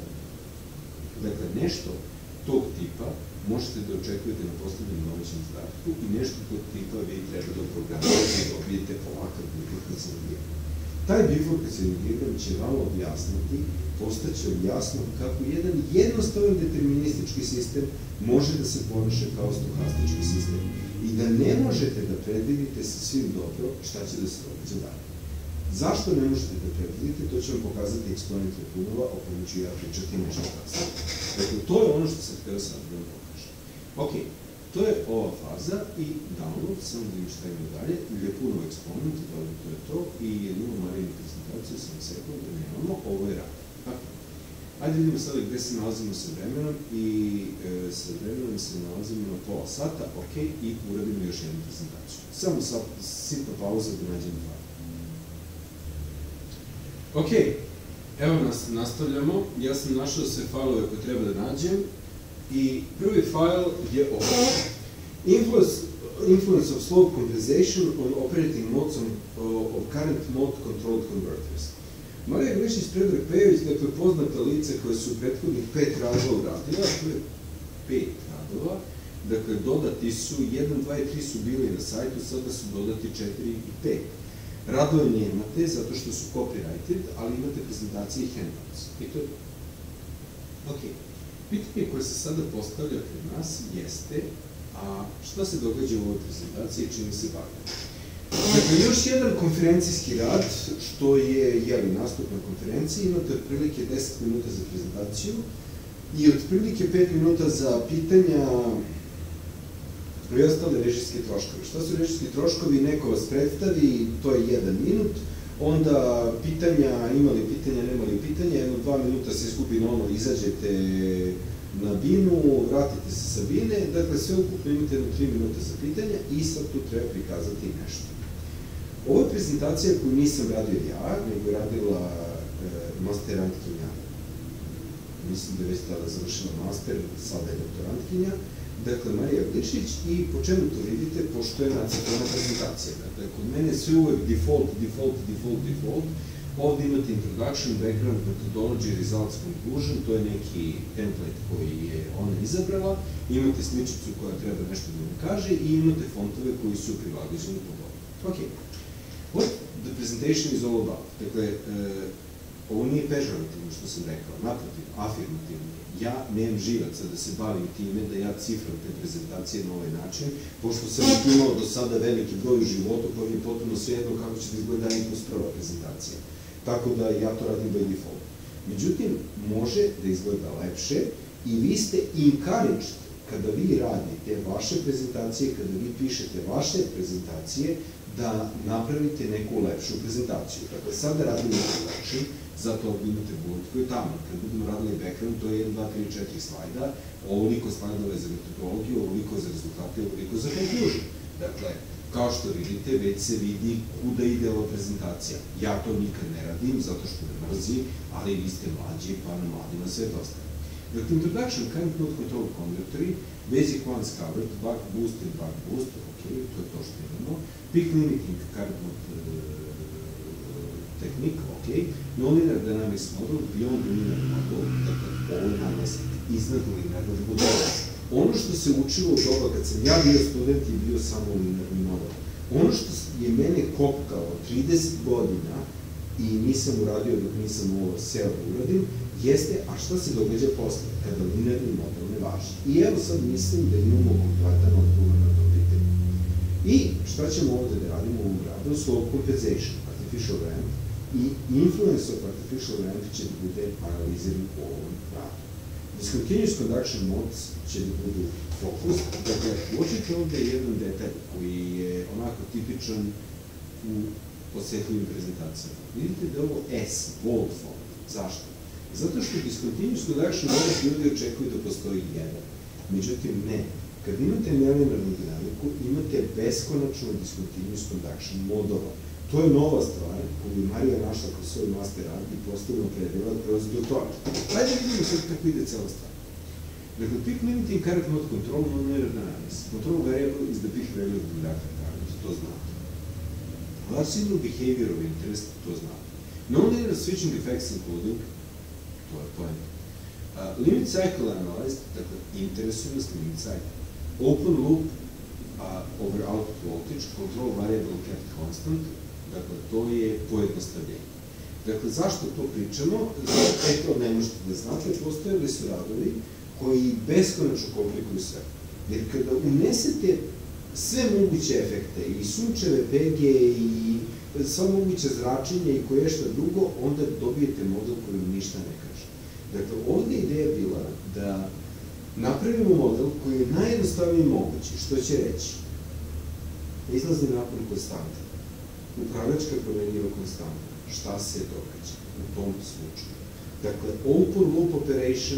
Dakle, nešto tog tipa možete da očekujete na poslednjem domaćem zadatku i nešto tog tipa vi treba da programirate i dobijete ovakav bifurkacijni dijagram. Taj bifurkacijni dijagram će vam objasniti, postaće jasno kako jedan jednostavan deterministički sistem može da se ponaša kao stohastički sistem i da ne možete da predvidite sa svim dobro šta će da se događa dalje. Zašto ne možete da predvidite, to će vam pokazati eksponent Ljapunova, o kojem ću ja pričati nešto kasnije. Dakle, to je ono što sam htio sad da vam pokažem. Ok, to je ova faza i download, samo da im šta imamo dalje, Ljapunov eksponent, da li to je to, i jednu marinu prezentaciju, sam sekund, da nemamo, ovo je rad. Ajde vidimo sada gde se nalazimo sa vremenom i sa vremenom se nalazimo na pola sata, ok, i uradimo još jednu prezentaciju. Samo sitna pauza da nađemo fajl. Ok, evo nas, nastavljamo. Ja sam našao sve fajlove koje treba da nađem i prvi fajl je ovo. Influence of slope compensation on operating modes of current mode controlled converters. Marija Glišić-Predrag Pejović, dakle, poznata lice koje su prethodnih pet radova uradila, to je pet radova, dakle, dodati su, jedan, dva i tri su bili na sajtu, sada su dodati četiri i pet. Radove nemate, zato što su copyrighted, ali imate prezentacije i handouts. I to je to. Ok. Pitanje koje se sada postavlja pred nas jeste, a šta se događa u ovoj prezentaciji i čime se bavimo? Dakle, još jedan konferencijski rad, što je, jeli, nastup na konferenciji, imate otprilike deset minuta za prezentaciju i otprilike pet minuta za pitanja i ostale režijske troškove. Šta su režijski troškovi? Neko vas predstavi, to je jedan minut, onda pitanja, imali pitanja, nemali pitanja, jedno dva minuta se skupi na ono, izađete na binu, vratite se sa bine, dakle sve ukupno imate jedno tri minuta za pitanja i sad tu treba prikazati nešto. Ovo je prezentacija koju nisam radio ja, nego je radila masterantkinja. Mislim da je već tada završila master, sada je doktorantkinja. Dakle, Marija Glišić, i po čemu to vidite, pošto je nacrtana prezentacija. Dakle, kod mene sve uvek default, default, default, default. Ovde imate introduction, background, methodology, results, conclusion, to je neki template koji je ona izabrala, imate sličicu koja treba nešto da vam kaže i imate fontove koji su prilagođeni po govoru. Ok. What the presentation is all about? Dakle, ovo nije pežorativno što sam rekao, naprotiv, afirmativno. Ja nemam živaca da se bavim time, da ja cifram te prezentacije na ovaj način, pošto sam imao do sada veliki broj u životu, pa mi je potpuno svejedno kako će da izgleda input prva prezentacija. Tako da ja to radim by default. Međutim, može da izgleda lepše i vi ste encouraged kada vi radite vaše prezentacije, kada vi pišete vaše prezentacije, da napravite neku lepšu prezentaciju. Dakle, sada radimo introduction, zato ovdje imate bullet koji je tamo. Kad budemo radili background, to je jedan, dva, tri, četiri slajda, ovoliko slajdove za metodologiju, ovoliko za rezultate, ovoliko za conclusion. Dakle, kao što vidite, već se vidi kuda ide ova prezentacija. Ja to nikad ne radim, zato što me mrzi, ali vi ste mlađi, pa na mladima sve dosta. Dakle, introduction, current mode control converter, basic ones covered, buck boost and buck boost, ok, to je to što imamo. Peak limiting, current mode technique, ok. Non-linear dynamics model, beyond linear model, dakle, ovo je nalazak iznad linearnog modela. Ono što se učilo od toga, kad sam ja bio student, je bio samo linearni model. Ono što je mene kopkalo trideset godina i nisam uradio dok nisam ovo seo da uradim, jeste, a šta se događa posle, kada linearni model ne važi. I evo sad mislim da imamo kompletan odgovor na to pitanje. I šta ćemo ovde da radimo u ovom radu? Slope compensation, artificial ramp, i influence of artificial ramp će da bude analiziran u ovom radu. Discontinuous conduction modes će da budu fokus. Dakle, uočite ovde jedan detalj koji je onako tipičan u osetljivim prezentacijama. Vidite da je ovo S, bold font. Zašto? Zato što discontinuous conduction modes ljudi očekuju da postoji jedan. Međutim, ne. Kad imate nelinearnu dinamiku, imate beskonačno discontinuous conduction modova. To je nova stvar koju je Marija našla kroz svoj master rad i postavljeno predela kroz doktorat. Hajde vidimo sad kako ide cela stvar. Dakle, peak limiting current mode control non-linear dynamics. Control variable is the peak value of the data current, to znate. Large signal behavior of interest, to znate. Non-linear switching effects including, to je point. Limit cycle analyzed, dakle, interesuje nas limit cycle. Open loop over output voltage, control variable kept constant, dakle, to je pojednostavljenje. Dakle, zašto to pričamo? Eto, ne možete da znate, postojali su radovi koji beskonačno komplikuju sve. Jer kada unesete sve moguće efekte, i sunčeve pege, i sva moguće zračenja, i koje šta drugo, onda dobijete model koji vam ništa ne kaže. Dakle, ovdje ideja bila da napravimo model koji je najjednostavniji mogući, što će reći? Izlazni napon konstanta, upravljačka promenljiva konstanta, šta se događa u tom slučaju. Dakle, open loop operation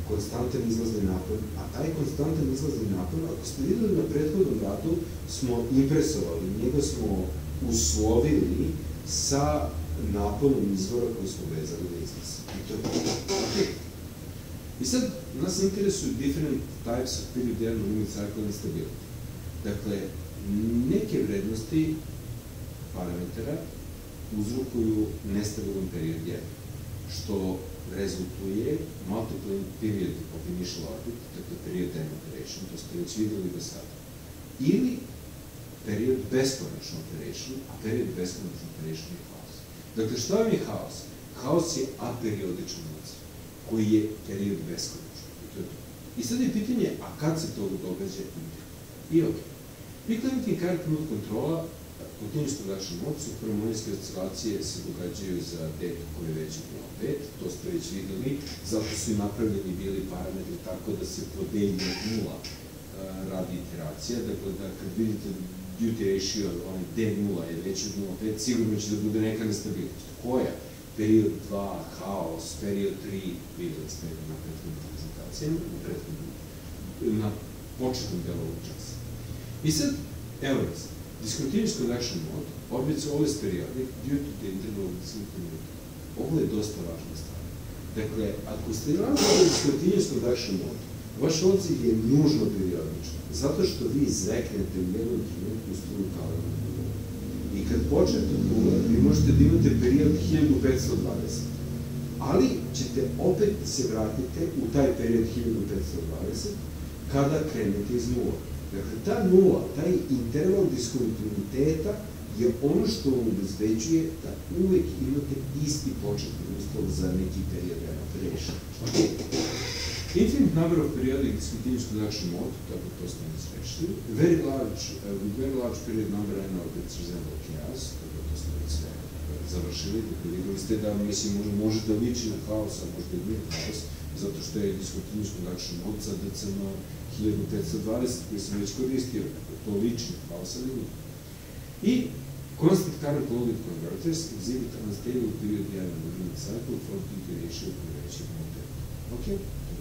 konstantan izlazni napon, a taj konstantan izlazni napon, ako ste videli na prethodnom radu, smo impresovali, njega smo uslovili sa naponom izvora koji smo vezali na izlaz. I to je to. I sad, nas interesuju different types of period jedan limit cycle instability. Dakle, neke vrednosti parametara uzrokuju nestabilan period jedan, što rezultuje multiple period of initial orbit, dakle period M operation, to ste već videli do sada, ili period beskonačan operation, a period beskonačan operation je haos. Dakle, šta vam je haos? Haos je aperiodičan nadzor, koji je period beskonačan. I sad je pitanje, a kad se to događa? I ok. Reclining current mode kontrola, continuous production mode, subharmonijske oscilacije se događaju za delta koje je veće od nula zarez pet, to ste već videli, zato su i napravljeni bili parametri tako da se podelje nula radi iteracija, dakle da kad vidite duty ratio, onaj D nula je veći od nula zarez pet, sigurno će da bude neka nestabilnost. Koja? Period dva, haos, period tri, videli ste na prethodnim prezentacijama, na prethodnim, na početnom delu ovog časa. I sad, evo nas, discontinuous conduction mode, orbits always periodic due to the interval of the synchronous. Ovo je dosta važna stvar. Dakle, ako ste razvali discontinuous conduction mode, vaš odziv je nužno periodičan, zato što vi zveknete u jednom trenutku struju kalenu. I kad počnete od nula, vi možete da imate period hiljadu petsto dvadeset. Ali ćete opet se vratite u taj period hiljadu petsto dvadeset kada krenete iz nula. Dakle, ta nula, taj interval diskontinuiteta je ono što vam obezbeđuje da uvek imate isti početni uslov za neki period M operation. Infinite number of periodic discontinuous conduction mode, tako to smo izrešili, very large, with very large period number N orbits resemble chaos, tako to smo već sve završili, dakle videli ste da, mislim, može da liči na haos, a možda i nije haos, zato što je discontinuous conduction mode za D C M hiljadu petsto dvadeset koji sam već koristio, to liči na haos, ali nije. I constant current loaded converters exhibit unstable period jedan limit cycle for duty ratio koji je veći od nula zarez pet. Ok?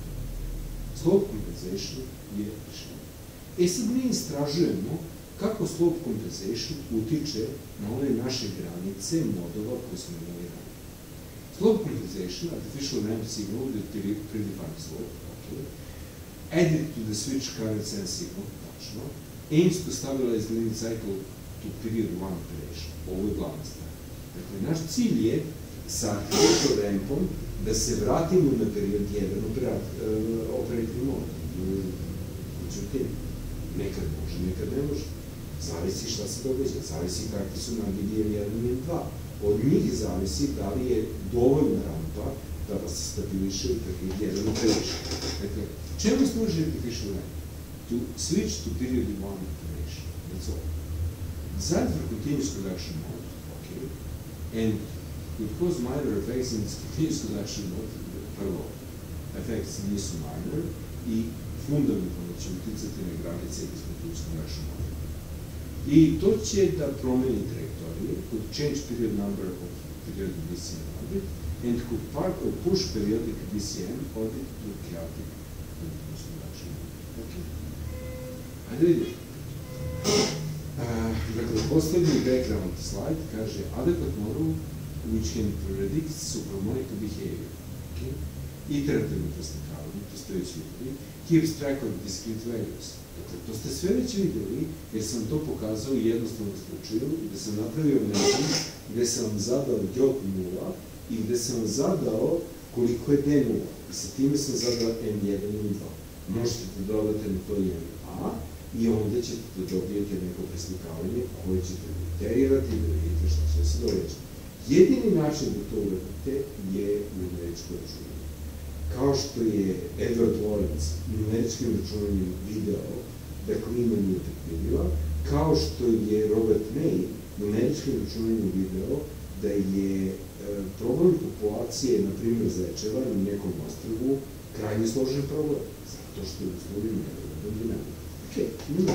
Slope compensation je rešenje. E sad mi istražujemo kako slope compensation utiče na ove naše granice modova koje smo imali ranije. Slope compensation, artificial ramp signal with predefined slope, okay, added to the switch current sense signal, tačno, aims to stabilize limit cycle to period one operation. Ovo je glavna stvar. Dakle, naš cilj je sa artificial rampom da se vratimo na period jedan operativni mod. Međutim, nekad može, nekad ne može. Zavisi šta se događa, zavisi kakvi su nagidije jedan i dva. Od njih zavisi da li je dovoljna rampa da vas stabiliše u period jedan operation. Dakle, čemu služi artificial ramp? To switch to period one operation. That's all. Designed for continuous conduction mode, okay, and could cause minor effects in continuous conduction mode, prvo, effects nisu minor i fundamentalno će uticati na granice continuous conduction mode. I to će da promeni trajektorije, could change period number of periodic D C M orbit, and could part or push periodic D C M orbit to chaotic continuous conduction mode. Okay. Hajde vidjeti. Dakle, poslednji background slide kaže adequate model which can predict subharmonic behavior. Okay? Iterativno preslikavanje, to ste već videli, keeps track of discrete values. Dakle, to ste sve već videli, jer sam to pokazao u jednostavnom slučaju, gde sam napravio način, gde sam vam zadao J nula i gde sam vam zadao koliko je D nula. I sa time sam zadao M jedan i M dva. Možete da dodate na to i M A, i onda ćete da dobijete neko preslikavanje koje ćete iterirati i da vidite šta će se događa. Jedini način da to uradite je numeričko računanje. Kao što je Edward Lorenz numeričkim računanjem video da klima nije predvidljiva, kao što je Robert May numeričkim računanjem video da je problem populacije, na primjer zečeva na nekom ostrvu, krajnje složen problem, zato što je uslovi nevjerovatno dinamika. Ok, imamo.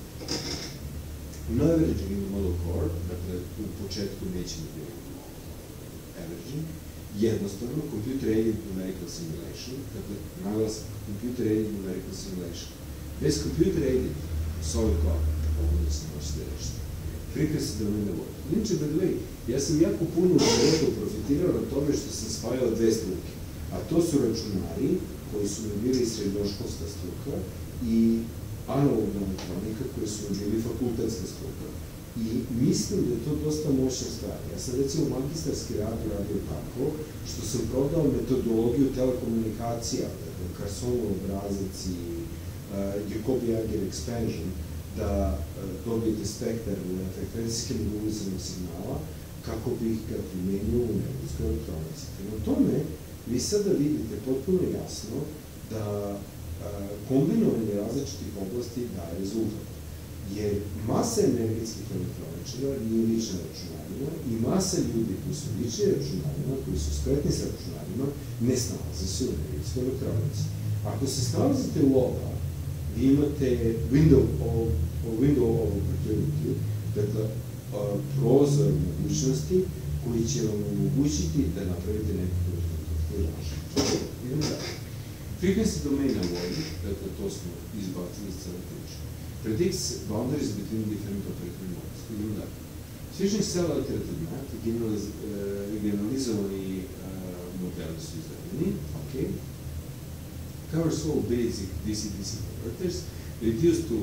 No averaging in the model core, dakle, u početku nećemo biti averaging, jednostavno, computer-aided numerical simulation, dakle, naglasak, computer-aided numerical simulation. Bez computer-aided solid cloud, ovo da se možete rešiti. Frequency domena vode. Inače, by the way, ja sam jako puno u životu profitirao na tome što sam spajao dve struke. A to su računari, koji su mi bili srednjoškolska struka, i analogna elektronika, koji su mi bili fakultetska struka. I mislim da je to dosta moćna stvar. Ja sam recimo magistarski rad radio tako, što sam prodao metodologiju telekomunikacija, dakle, Carsonov obrazac i Jacobi-Eiger expansion, da dobijete spektar frekvencijske modulizanog signala, kako bih ga primenio u nebeskoj elektronici. Prema tome, vi sada vidite potpuno jasno da kombinovanje različitih oblasti daje rezultat. Jer masa energetskih elektroničara nije lična računarima i masa ljudi koji su lični računarima, koji su spretni sa računarima, ne snalaze se u energetskoj elektronici. Ako se snalazite u oba, vi imate window of, window of opportunity, dakle, prozor mogućnosti koji će vam omogućiti da napravite neku vrstu. Idemo dalje. Frequency domain avoided, dakle, to smo izbacili iz cele priče. Predicts boundaries between different operating modes. Idemo dalje. Switching cell alternative map, generalizovani modeli su izvedeni, ok. Covers all basic D C D C converters, reduced to...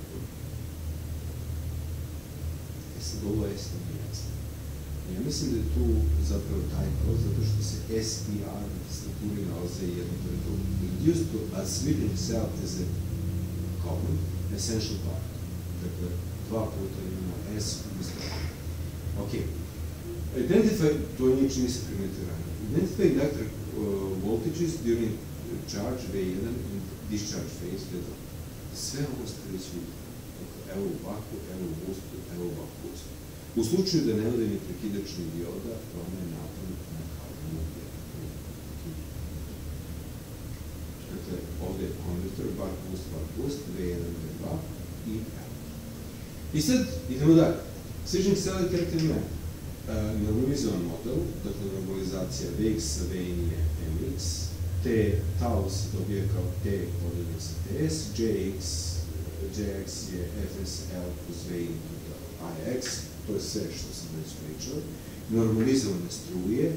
E sad, ovo je S T R. Ja mislim da je tu zapravo typo, zato što se S I R na tastaturi nalaze jedno pored drugo. Reduced to a switching cell as a common, essential part. Dakle, dva puta imamo S umesto A. Ok. Identify, to je niče nisam primetio ranije. Identify electric voltages during charge V jedan and discharge phase V dva. Sve ovo ste već vidjeli. Evo ovako, evo u boostu, evo ovako u boostu. U slučaju da ne ode ni prekidačni dioda, ona je napravljena na kalbanu jedan. Dakle, ovde je konverter, bar boost, bar boost, V jedan, V dva i evo. I sad, idemo dalje. Switching cell character map. Normalizovan model, dakle normalizacija V X sa V je M X, T, tau se dobije kao T podeljeno sa T S, J X, J X je F S L plus V inputa I X, to je sve što sam već pričao, normalizovane struje,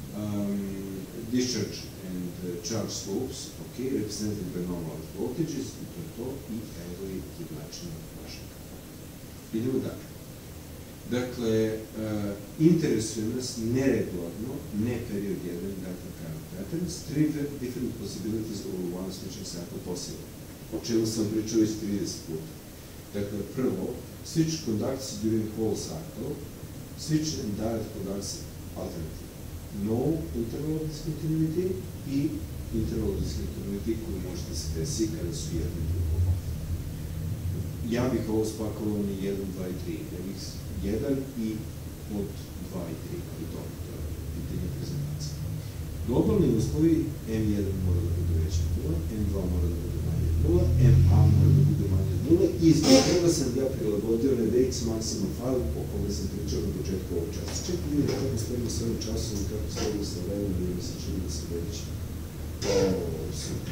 discharge and charge slopes, ok, represented by normal voltages, i to je to, i evo je jednačina vašeg kata. Idemo dalje. Dakle, interesuje nas neregularno, ne period jedan, dakle, current patterns, three different possibilities over one switching cycle possible, o čemu sam pričao već trideset puta. Dakle, prvo, switch conducts during whole cycle, switch and direct conducts alternative. No interval discontinuity i interval discontinuity koji može da se desi kada su jedni drugo. Ja bih ovo spakovao ni jedan, dva i tri, ja bih jedan i od dva i tri, ali to je pitanje prezentacije. Globalni uslovi M jedan mora da bude veći od nula, M dva mora da bude manje od nula, M A mora da bude manje od nula i zbog toga sam ja prilagodio na V X maximum file o kome sam pričao na početku ovog časa. Čekaj vidjeti kako stojimo s ovim časom i kako stojimo sa vremenom i mi se čini da se već. O, super.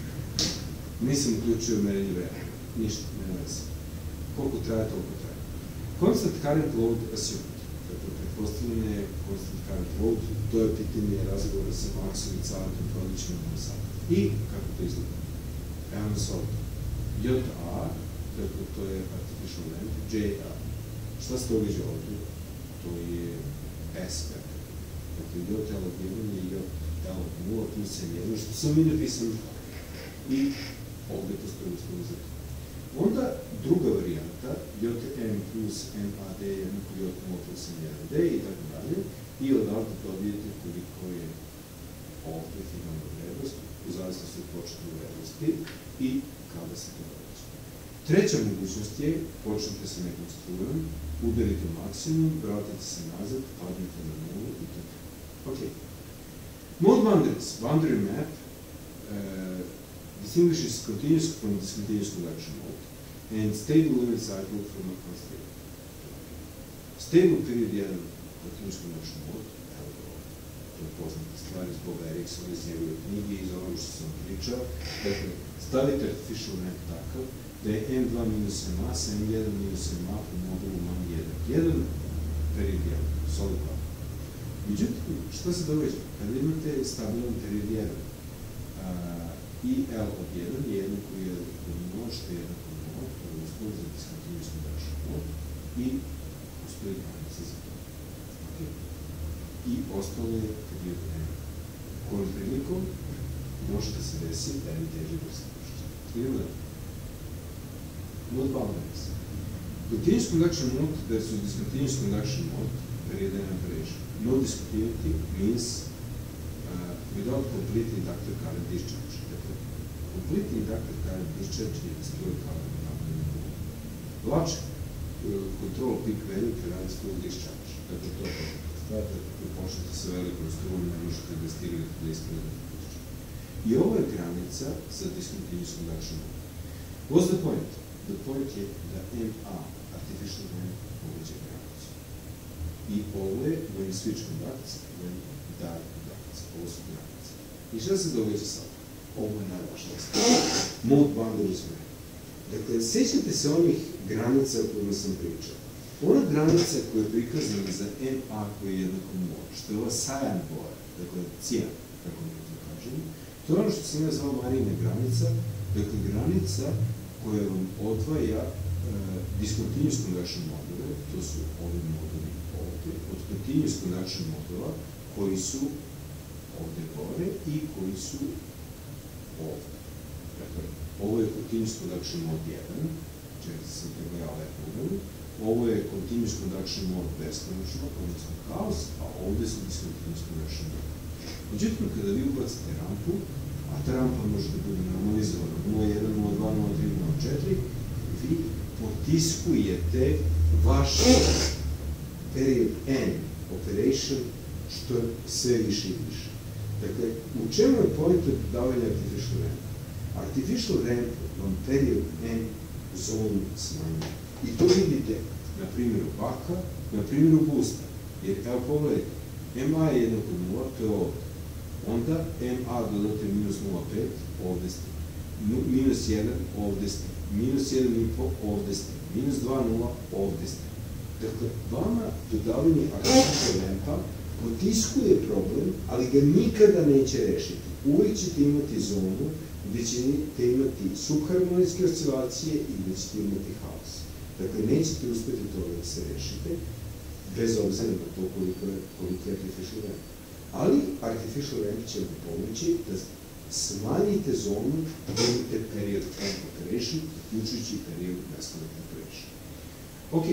Nisam uključio merenje vremena. Ništa, nema veze. Koliko traje, toliko traje. Constant current load assumed. Dakle, pretpostavljeno je constant current load, to je pitanje razgovora sa Maxom i Caletom Prodićem na sada. I kako to izgleda? Evo nas ovdje. J A, dakle, to je artificial lamp, J A. Šta se događa ovdje? To je S vektor. Dakle, J L od jedan je J L od nula plus M jedan, što sam mi napisano. I ovdje postoji uslovi za to. Onda druga varijanta, J M plus M A D jednako J nula plus M jedan D i tako dalje, i odavde dobijete koliko je ovde finalna vrednost, u zavisnosti od početne vrednosti i kada se to događa. Treća mogućnost je, počnete sa nekom strujom, udarite maksimum, vratite se nazad, padnete na nulu i tako. Ok. Mode boundaries, boundary map, distinguishes continuous from discontinuous conduction mode and stable limit cycle from a unstable. Stable period jedan continuous conduction mode, evo ga ovdje. to je poznata stvar iz Boba Eriksona, iz njegove knjige, iz onog što sam pričao. Dakle, stavite artificial ramp takav da je M dva minus M A sa M jedan minus M A po modulu manji jedan. Jedan period jedan, solid dva. Međutim, šta se događa? Kada imate stabilan period jedan, I L od jedan je jedan koji je od nula, što je jedan od nula, to je uslov za diskontinuous conduction mode, i postoji granica za to. I ostalo je period M. Kojom prilikom može da se desi da je teži vrsta vršća. Idemo da. Mode boundaries. Continuous conduction mode versus discontinuous conduction mode, period M operation. No discontinuity means uh, without complete inductor current discharge. Dakle, complete inductor current discharge je destroy current happening. Large uh, control peak value prevents full discharge. Dakle, to je to. Znate, ako počnete sa velikom strujom, ne možete da stignete da ispravite discharge. I ovo je granica za discontinuous conduction mode. What's the point? The point je da M A, artificial ramp, poveđa granicu. I ovo je when you switch conducts, when die conducts. Ovo su granice. I šta se događa sad? Ovo je najvažnija stvar. Mode boundaries ramp. Dakle, sećate se onih granica o kojima sam pričao. Ona granica koja je prikazana za M A koji je jednako nula, što je ova cyan boja, dakle, cijan, kako mi to kažemo, to je ono što sam ja zvao Marijina granica, dakle, granica koja vam odvaja discontinuous conduction module, to su ovi moduli ovde, od continuous conduction modula koji su ovde gore i koji su ovde. Dakle, ovo je continuous conduction mode jedan, čekaj sam treba ja lepo uveli, ovo je continuous conduction mode beskonačno, odnosno haos, a ovde su discontinuous conduction mode. Međutim, kada vi ubacite rampu, a ta rampa može da bude normalizovana nula jedan, nula dva, nula tri, nula četiri, vi potiskujete vaš period N operation što je sve više i više. Dakle, u čemu je point od dodavanja artificial ramp? Artificial ramp vam period N u zonu smanjuje. I to vidite na primjeru baka, na primjeru boosta. Jer, evo pogledajte, M A je jednako nula, to je ovde. Onda M A dodate minus nula zarez pet, ovde ste. Minus jedan, ovde ste. Minus jedan i po, ovde ste. Minus dva nula, ovde ste. Dakle, vama dodavanje artificial rampa potiskuje problem, ali ga nikada neće rešiti. Uvijek ćete imati zonu gde ćete imati subharmonijske oscilacije i gde ćete imati haos. Dakle, nećete uspeti toga da se rešite, bez obzira na to koliko je artificial ramp. Ali artificial ramp će vam pomoći da smanjite zonu da imate period M operation, uključujući period beskonact operation. Ok.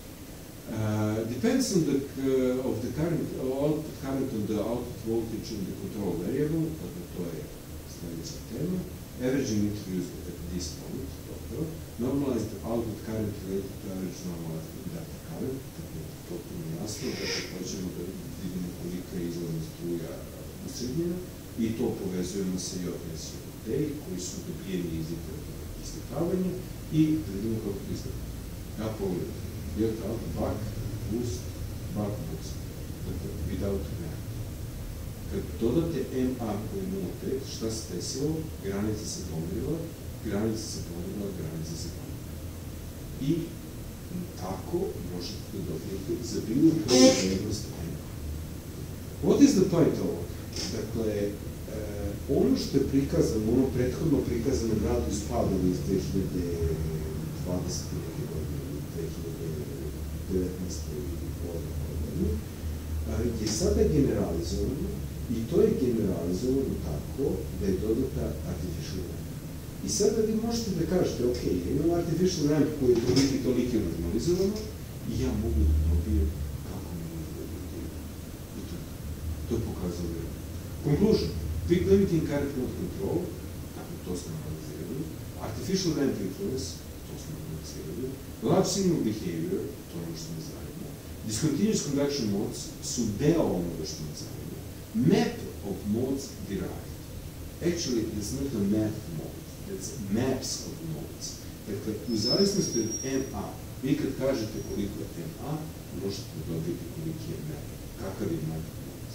Uh, depends on the, uh, of the current, uh, output current on the output voltage and the control variable, dakle to je sledeća tema. Averaging introduced at this point, dobro. Normalized output current related to average normalized inductor current, dakle potpuno jasno, dakle hoćemo da vidimo kolika je izlazna struja usrednjena i to povezujemo sa J S i T koji su dobijeni iz istakavanja i da vidimo kako to izgleda. Ja pogledam. J out, back, boost, back, boost. Dakle, without ramp. Kad dodate M A koji je nula zarez pet, šta se desilo? Granica se pomerila, granica se pomerila, granica se pomerila. I tako možete da dobijete za bilo koju vrednost M A. What is the point of it? Dakle, ono što je prikazano, ono prethodno prikazano gradu iz Padova iz dve hiljade dvadesete godine, dve hiljade devetnaeste godine, je sada generalizovano i to je generalizovano tako da je dodata artificial ramp. I sada vi možete da kažete, ok, imam artificial ramp koji je toliki i toliki normalizovano i ja mogu da dobijem kako mi mogu da dobijem. I to, to je pokazano vrlo. Conclusion. Peak limiting current mode control, dakle to smo analizirali. Artificial ramp influence, to smo analizirali. Large signal behavior, to je ono što ne zanima. Discontinuous conduction modes su deo onoga što ne zanima. Map of modes derived. Actually, it's not a map mode, it's maps of modes. Dakle, u zavisnosti od M A, vi kad kažete koliko je M A, možete dobiti koliki je map, kakav je map mode.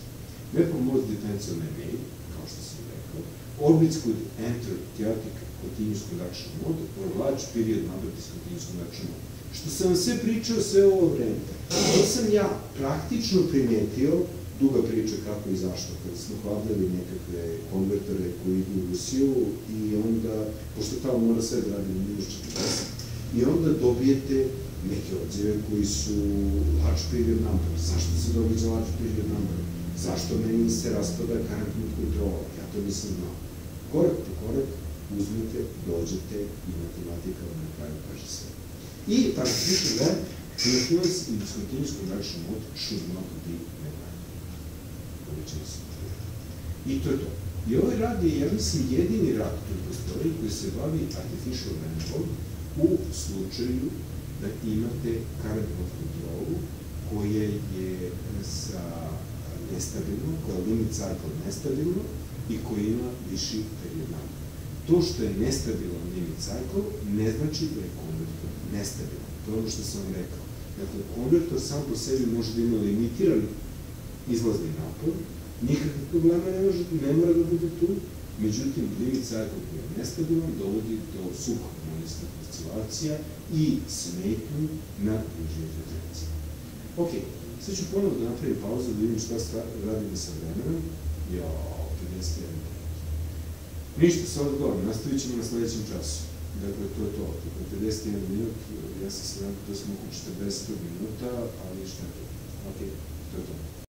Therefore, most detention may made, kao što sam rekao, orbits could enter chaotic continuous conduction mode or large period number discontinuous conduction mode. Što sam vam sve pričao sve ovo vreme, to sam ja praktično primetio, duga priča kako i zašto, kada smo hladili nekakve konvertere koji idu u Rusiju i onda, pošto tamo mora sve da radi na minus četrdeset, i onda dobijete neke odzive koji su large period number. Zašto se događa large period number? Zašto meni se raspada current kontrola? Ja to nisam znao. Korak po korak uzmete, dođete i matematika vam na kraju kaže sve. I tako piše da influence in discontinuous conduction mode should not be neglected. Povećanje su trije. I to je to. I ovaj rad je, ja mislim, jedini rad koji postoji koji se bavi artificial manifold u slučaju da imate current kontrolu koja je sa nestabilno, koja je limit cycle nestabilno i koja ima viši period number. To što je nestabilan limit cycle ne znači da je konvertor nestabilan. To je ono što sam vam rekao. Dakle, konvertor sam po sebi može da ima limitiran izlazni napor, nikakve problema ne mora da bude tu, međutim, limit cycle koji je nestabilan dovodi do subharmonijskih oscilacija i smetnju na bližnje frekvencije. Ok, sad ću ponovno da napravim pauzu da vidim šta radim sa vremenom. Jao, pedeset jedan minut. Ništa, sa odgovorom, nastavit ćemo na sledećem času. Dakle, to je to. Dakle, pedeset jedan minut, ja sam se nadam da smo oko četrdeset minuta, ali šta je to? Ok, to je to.